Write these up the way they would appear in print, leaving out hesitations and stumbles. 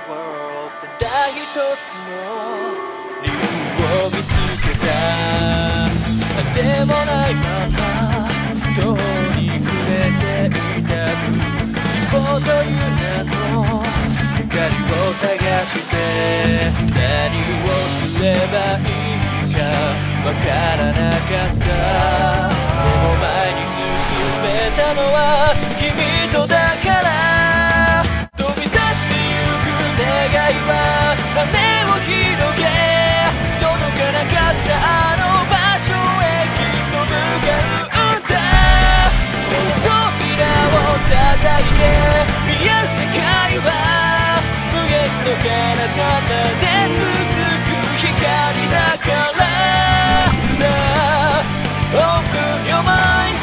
world ただ一つの理由を見つけたなんでもないまま途に暮れていた希望という名の光を探して何をすればいいかわからなかったでも前に進めたのは君とだから飛び立ってゆく願いは羽を広げ届かなかったあの場所へきっと向かうんだその扉を叩いて見える世界は無限の彼方まで続く光だからさあ Open your mind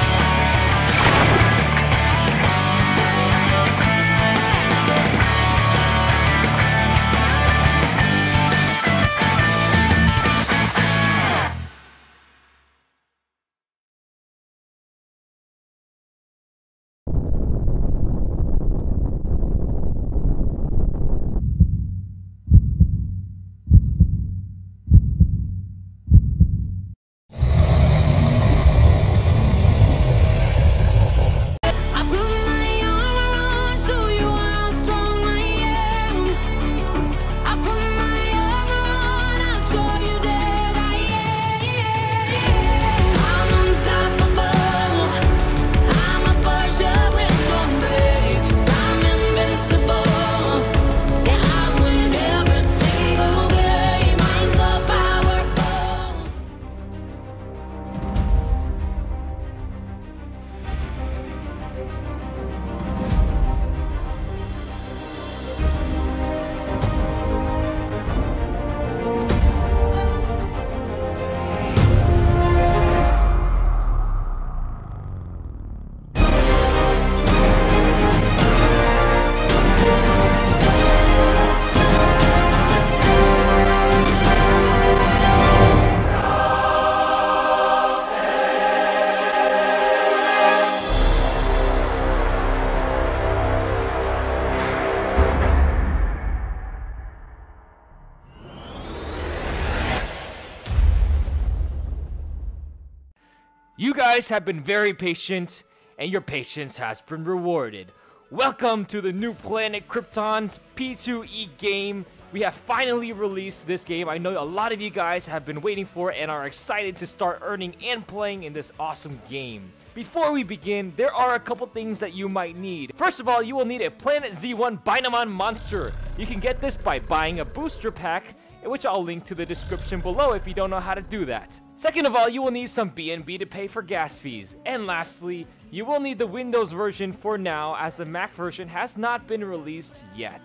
You guys have been very patient, and your patience has been rewarded. Welcome to the new Planet Krypton's P2E game. We have finally released this game. I know a lot of you guys have been waiting for it and are excited to start earning and playing in this awesome game. Before we begin, there are a couple things that you might need. First of all, you will need a Planet Z1 Binamon monster. You can get this by buying a booster pack, which I'll link to the description below if you don't know how to do that. Second of all, you will need some BNB to pay for gas fees. And lastly, you will need the Windows version for now, as the Mac version has not been released yet.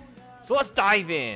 So let's dive in.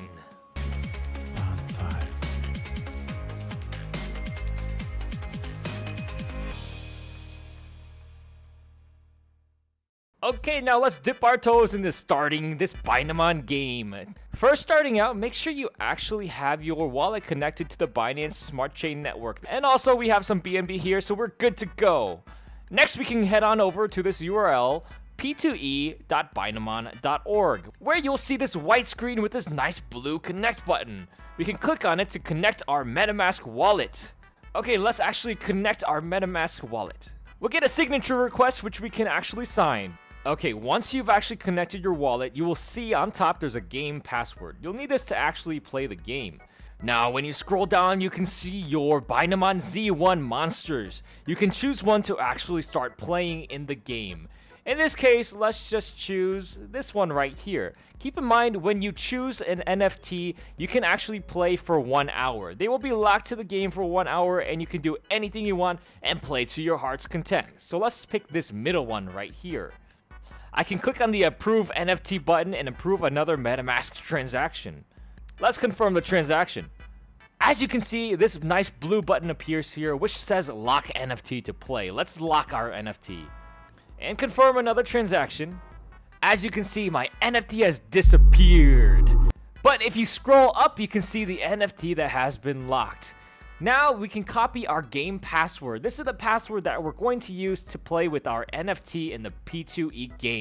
Okay, now let's dip our toes into starting this Binamon game. First, starting out, make sure you actually have your wallet connected to the Binance Smart Chain network. And also, we have some BNB here, so we're good to go. Next, we can head on over to this URL, p2e.binamon.org, where you'll see this white screen with this nice blue connect button. We can click on it to connect our MetaMask wallet. Okay, let's actually connect our MetaMask wallet. We'll get a signature request, which we can actually sign. Okay, once you've actually connected your wallet, you will see on top there's a game password. You'll need this to actually play the game. Now, when you scroll down, you can see your Binamon Z1 monsters. You can choose one to actually start playing in the game. In this case, let's just choose this one right here. Keep in mind, when you choose an NFT, you can actually play for 1 hour. They will be locked to the game for 1 hour, and you can do anything you want and play to your heart's content. So let's pick this middle one right here. I can click on the Approve NFT button and approve another MetaMask transaction. Let's confirm the transaction. As you can see, this nice blue button appears here, which says Lock NFT to play. Let's lock our NFT. And confirm another transaction. As you can see, my NFT has disappeared. But if you scroll up, you can see the NFT that has been locked. Now we can copy our game password. This is the password that we're going to use to play with our NFT in the P2E game.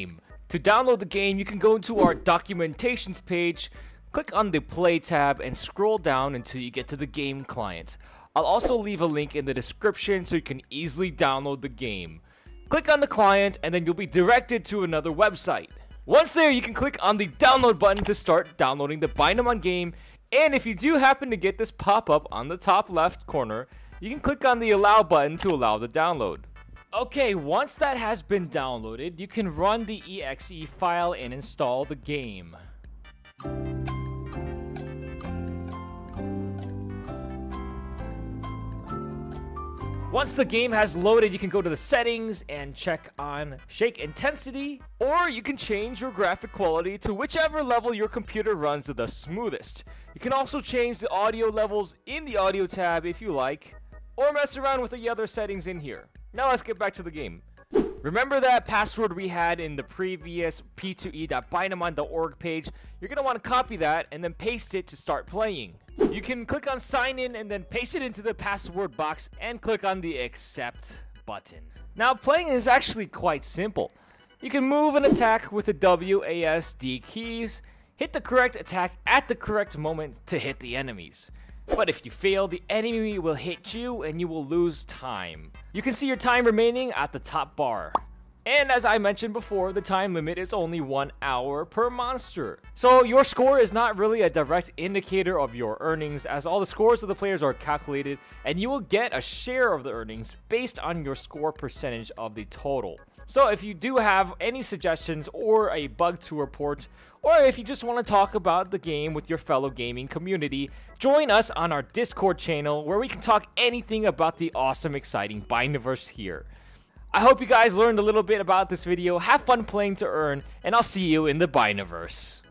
To download the game, you can go into our documentations page, click on the Play tab, and scroll down until you get to the game client. I'll also leave a link in the description so you can easily download the game. Click on the client and then you'll be directed to another website. Once there, you can click on the download button to start downloading the Binamon game, and if you do happen to get this pop-up on the top left corner, you can click on the allow button to allow the download. Okay, once that has been downloaded, you can run the exe file and install the game. Once the game has loaded, you can go to the settings and check on shake intensity, or you can change your graphic quality to whichever level your computer runs the smoothest. You can also change the audio levels in the audio tab if you like, or mess around with the other settings in here. Now let's get back to the game. Remember that password we had in the previous p2e.binamon.org page? You're going to want to copy that and then paste it to start playing. You can click on sign in and then paste it into the password box and click on the accept button. Now playing is actually quite simple. You can move and attack with the WASD keys, hit the correct attack at the correct moment to hit the enemies. But if you fail, the enemy will hit you and you will lose time. You can see your time remaining at the top bar. And as I mentioned before, the time limit is only 1 hour per monster. So your score is not really a direct indicator of your earnings, as all the scores of the players are calculated and you will get a share of the earnings based on your score percentage of the total. So if you do have any suggestions or a bug to report, or if you just want to talk about the game with your fellow gaming community, join us on our Discord channel where we can talk anything about the awesome, exciting Binaverse here. I hope you guys learned a little bit about this video. Have fun playing to earn, and I'll see you in the Binaverse.